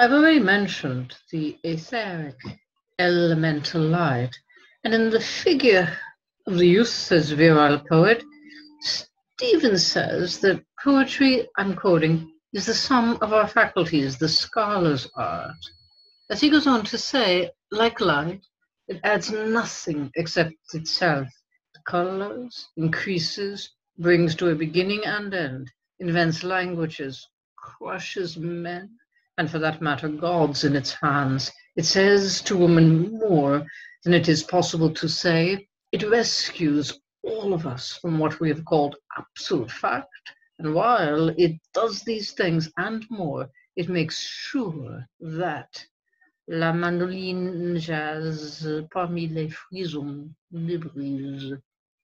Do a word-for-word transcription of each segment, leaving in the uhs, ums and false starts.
I've already mentioned the etheric elemental light, and in the figure of the youth as virile poet, Stevens says that poetry, I'm quoting, is the sum of our faculties, the scholar's art. As he goes on to say, like light, it adds nothing except itself. It colors, increases, brings to a beginning and end, invents languages, crushes men, and for that matter, gods in its hands. It says to woman more than it is possible to say. It rescues all of us from what we have called absolute fact. And while it does these things and more, it makes sure that la mandoline jazz parmi les frisons de brise.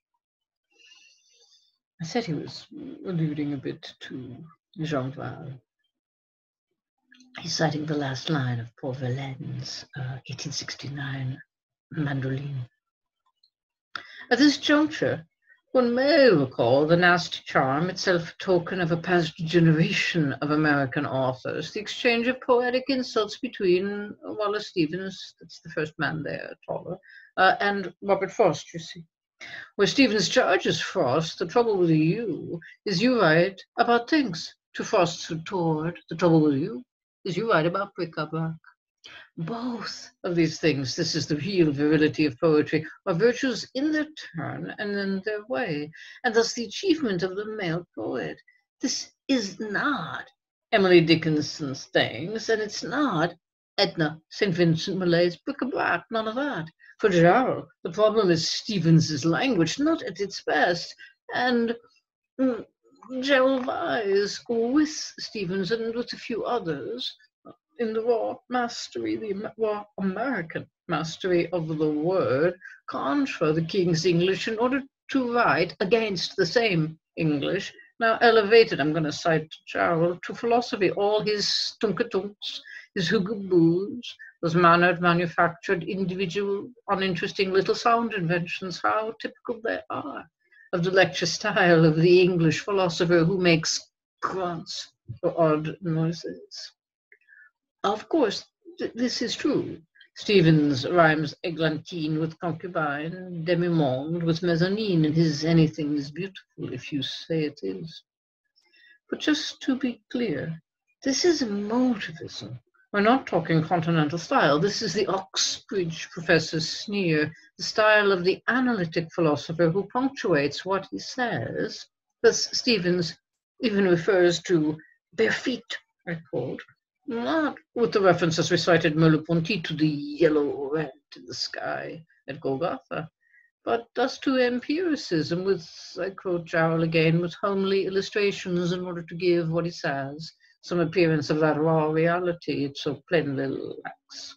I said he was alluding a bit to Jean Val. He's citing the last line of Paul Verlaine's uh, eighteen sixty-nine Mandoline. At this juncture, one may recall the nasty charm, itself a token of a past generation of American authors, the exchange of poetic insults between Wallace Stevens, that's the first man there, taller, uh, and Robert Frost, you see. Where Stevens charges Frost, the trouble with you is you write about things. To Frost's retort, the trouble with you is you write about bric-a-brac. Both of these things, this is the real virility of poetry, are virtues in their turn and in their way, and thus the achievement of the male poet. This is not Emily Dickinson's things, and it's not Edna Saint Vincent Millay's bric-a-brac, none of that. For Jarre, the problem is Stevens's language, not at its best, and mm, Gerald lies with Stevens and with a few others in the raw mastery, the raw American mastery of the word, contra the King's English in order to write against the same English, now elevated, I'm going to cite Jarre, to philosophy. All his stunkatunks, his hugaboos, those mannered, manufactured, individual, uninteresting little sound inventions, how typical they are of the lecture style of the English philosopher who makes grunts or odd noises. Of course, th this is true. Stevens rhymes églantine with concubine, demi-monde with mezzanine, and his anything is beautiful if you say it is. But just to be clear, this is emotivism. We're not talking continental style. This is the Oxbridge professor's sneer, the style of the analytic philosopher who punctuates what he says. Thus, Stevens even refers to bare feet, I quote, not with the references recited Merleau-Ponty to the yellow red in the sky at Golgotha, but thus to empiricism with, I quote Jarre again, with homely illustrations in order to give what he says some appearance of that raw reality it so plainly lacks.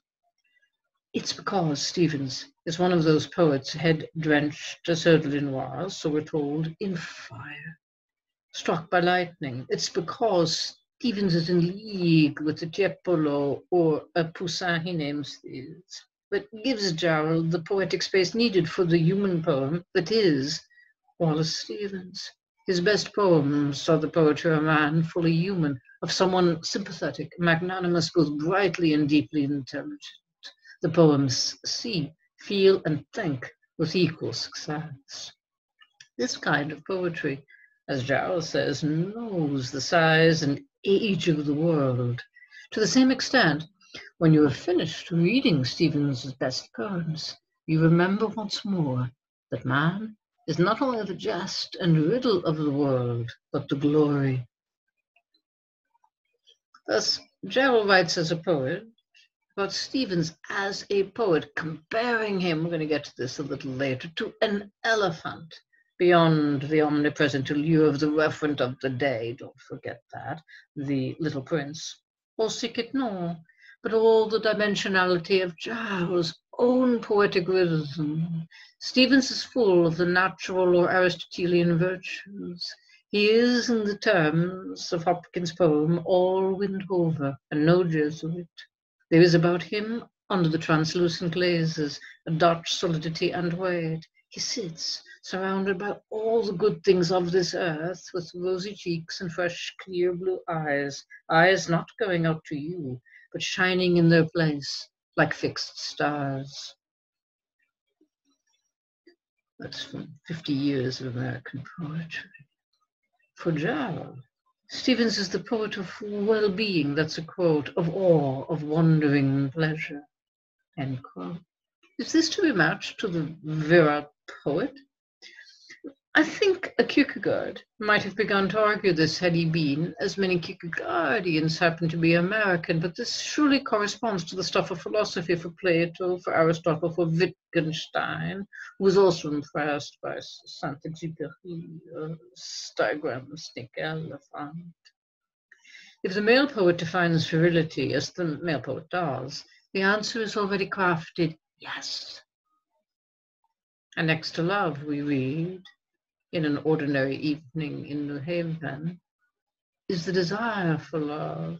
It's because Stevens is one of those poets head-drenched as Hölderlin was, so we're told, in fire, struck by lightning. It's because Stevens is in league with the Tiepolo or a Poussin, he names these, that gives Jarre the poetic space needed for the human poem that is Wallace Stevens. His best poems are the poetry of a man fully human, of someone sympathetic, magnanimous, both brightly and deeply intelligent. The poems see, feel, and think with equal success. This kind of poetry, as Jarre says, knows the size and age of the world. To the same extent, when you have finished reading Stevens' best poems, you remember once more that man is not only the jest and riddle of the world, but the glory. Thus, Jarre writes as a poet about Stevens as a poet, comparing him, we're going to get to this a little later, to an elephant, beyond the omnipresent allure of the referent of the day, don't forget that, the Little Prince, or sic et non, but all the dimensionality of Jarre's own poetic rhythm. Stevens is full of the natural or Aristotelian virtues. He is, in the terms of Hopkins' poem, all wind over and no Jesuit. There is about him, under the translucent glazes, a Dutch solidity and weight. He sits, surrounded by all the good things of this earth, with rosy cheeks and fresh, clear blue eyes, eyes not going out to you, but shining in their place like fixed stars. That's from fifty years of American poetry. For Jarrow, Stevens is the poet of well-being, that's a quote, of awe, of wondering pleasure, end quote. Is this to be matched to the virile poet? I think a Kierkegaard might have begun to argue this had he been, as many Kierkegaardians happen to be, American, but this surely corresponds to the stuff of philosophy for Plato, for Aristotle, for Wittgenstein, who was also impressed by Saint-Exupéry, or Steingram, Snake Elephant. If the male poet defines virility as the male poet does, the answer is already crafted, yes. And next to love, we read, in an ordinary evening in New Haven, is the desire for love.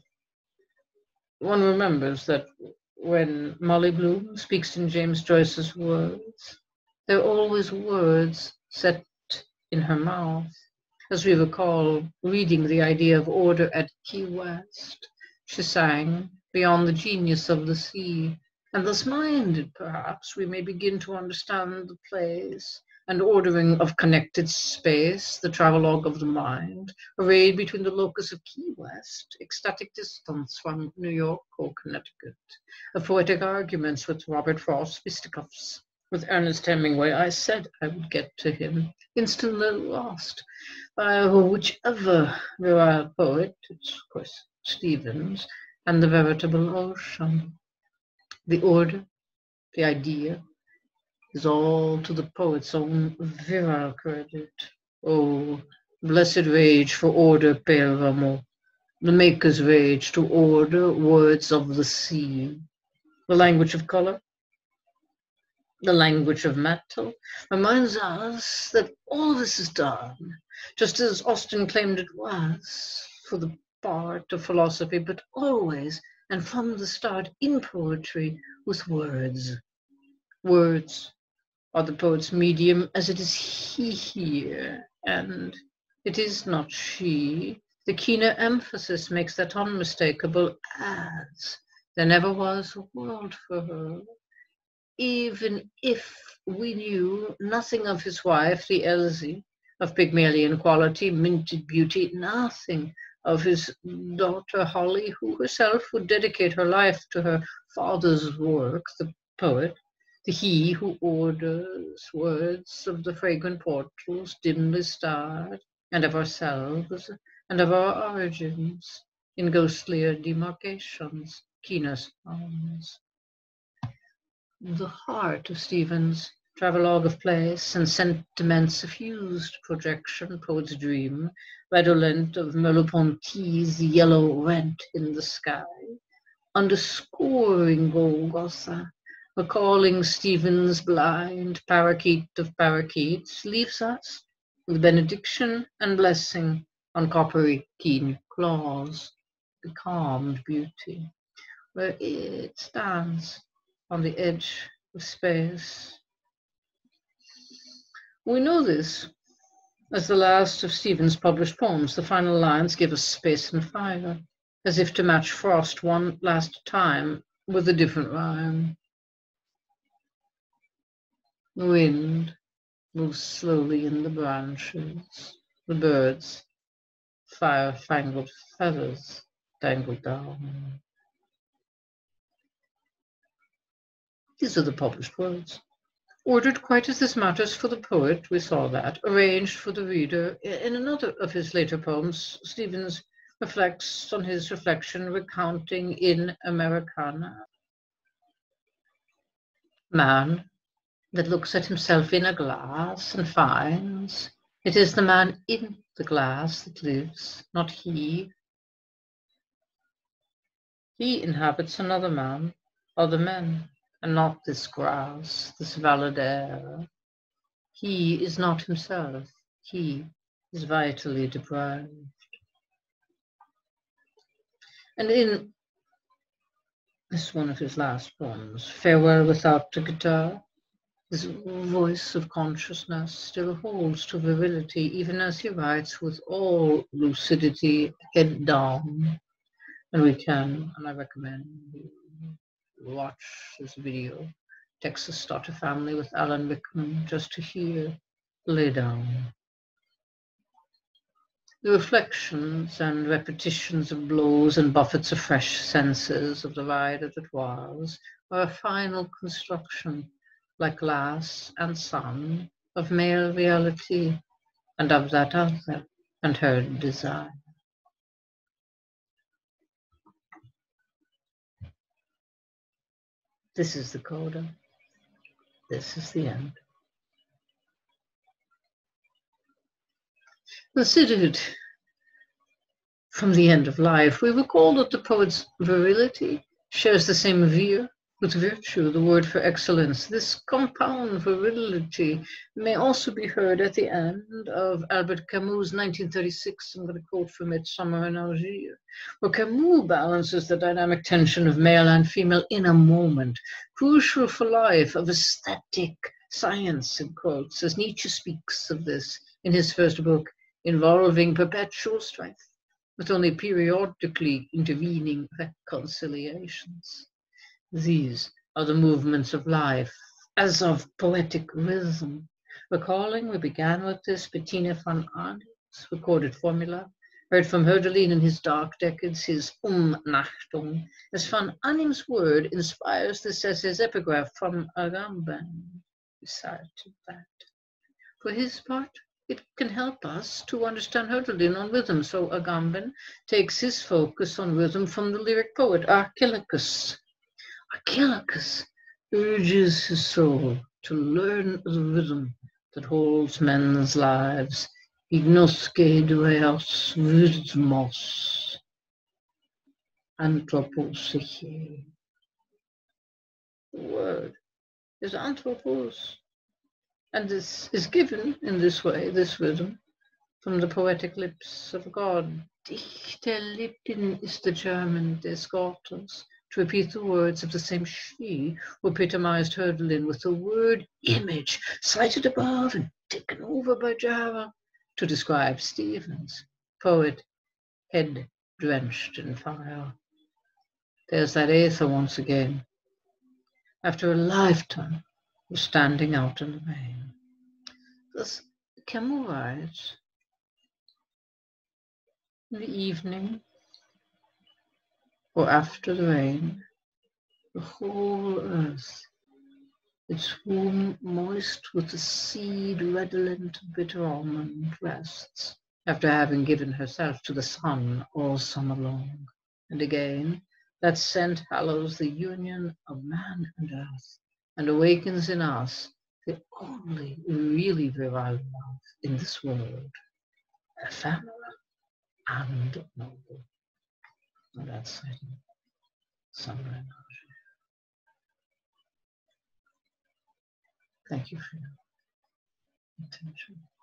One remembers that when Molly Bloom speaks in James Joyce's words, they're always words set in her mouth. As we recall reading the idea of order at Key West, she sang, beyond the genius of the sea, and thus minded, perhaps, we may begin to understand the place and ordering of connected space, the travelogue of the mind, arrayed between the locus of Key West, ecstatic distance from New York or Connecticut, of poetic arguments with Robert Frost fisticuffs, with Ernest Hemingway. I said I would get to him, instantly lost by whichever virile poet, it's of course Stevens, and the veritable ocean. The order, the idea, is all to the poet's own virile credit. Oh, blessed rage for order, Père Rameau, the maker's rage to order, words of the sea. The language of color, the language of metal, reminds us that all this is done, just as Austin claimed it was, for the part of philosophy, but always, and from the start, in poetry, with words. Words are the poet's medium, as it is he here, and it is not she. The keener emphasis makes that unmistakable as there never was a world for her. Even if we knew nothing of his wife, the Elsie, of Pygmalion quality, minted beauty, nothing of his daughter Holly, who herself would dedicate her life to her father's work, the poet, the he who orders words of the fragrant portals dimly starred, and of ourselves, and of our origins, in ghostlier demarcations, keener sounds. The heart of Stevens, travelogue of place and sentiments suffused projection, poet's dream, redolent of Merleau-Ponty's yellow rent in the sky, underscoring Golgotha, recalling Stevens' blind parakeet of parakeets, leaves us with benediction and blessing on coppery keen claws, becalmed beauty, where it stands on the edge of space. We know this as the last of Stevens' published poems. The final lines give us space and fire, as if to match Frost one last time with a different rhyme. The wind moves slowly in the branches. The birds, fire-fangled feathers, dangle down. These are the published words. Ordered quite as this matters for the poet, we saw that, arranged for the reader. In another of his later poems, Stevens reflects on his reflection, recounting in Americana. Man that looks at himself in a glass and finds it is the man in the glass that lives, not he. He inhabits another man, other men, and not this grass, this valid air. He is not himself. He is vitally deprived. And in this is one of his last poems, Farewell Without the Guitar, His voice of consciousness still holds to virility, even as he writes with all lucidity, head down. And we can, and I recommend you watch this video, Texas Starter Family with Alan Rickman, just to hear Lay Down. The reflections and repetitions of blows and buffets of fresh senses of the ride that it was are a final construction, like glass and sun, of male reality and of that other and her desire. This is the coda. This is the end. Considered from the end of life, we recall that the poet's virility shares the same vir with virtue, the word for excellence. This compound virility may also be heard at the end of Albert Camus' nineteen thirty-six, I'm going to quote from it, Summer in Algiers, where Camus balances the dynamic tension of male and female in a moment, crucial for life, of aesthetic science, in quotes, as Nietzsche speaks of this in his first book, involving perpetual strife, with only periodically intervening reconciliations. These are the movements of life, as of poetic rhythm. Recalling, we began with this Bettina von Arnim's recorded formula, heard from Hölderlin in his dark decades, his Umnachtung, as von Arnim's word inspires this as his epigraph from Agamben, recited that. For his part, it can help us to understand Hölderlin on rhythm, so Agamben takes his focus on rhythm from the lyric poet Archilochus. Archilochus urges his soul to learn the rhythm that holds men's lives. Ignosce dueos rhythmos anthropopsyche. The word is anthropos. And this is given in this way, this rhythm, from the poetic lips of God. Dichterlippen is the German des Gottes, to repeat the words of the same she who epitomized Hölderlin with the word image, cited above and taken over by Java, to describe Stevens, poet, head drenched in fire. There's that aether once again, after a lifetime of standing out in the rain. Thus, Camus writes, in the evening, or after the rain, the whole earth, its womb moist with the seed redolent of bitter almond, rests, after having given herself to the sun all summer long. And again, that scent hallows the union of man and earth, and awakens in us the only really virile love in this world, ephemeral and noble. And that's it. Summer in Algiers. Thank you for your attention.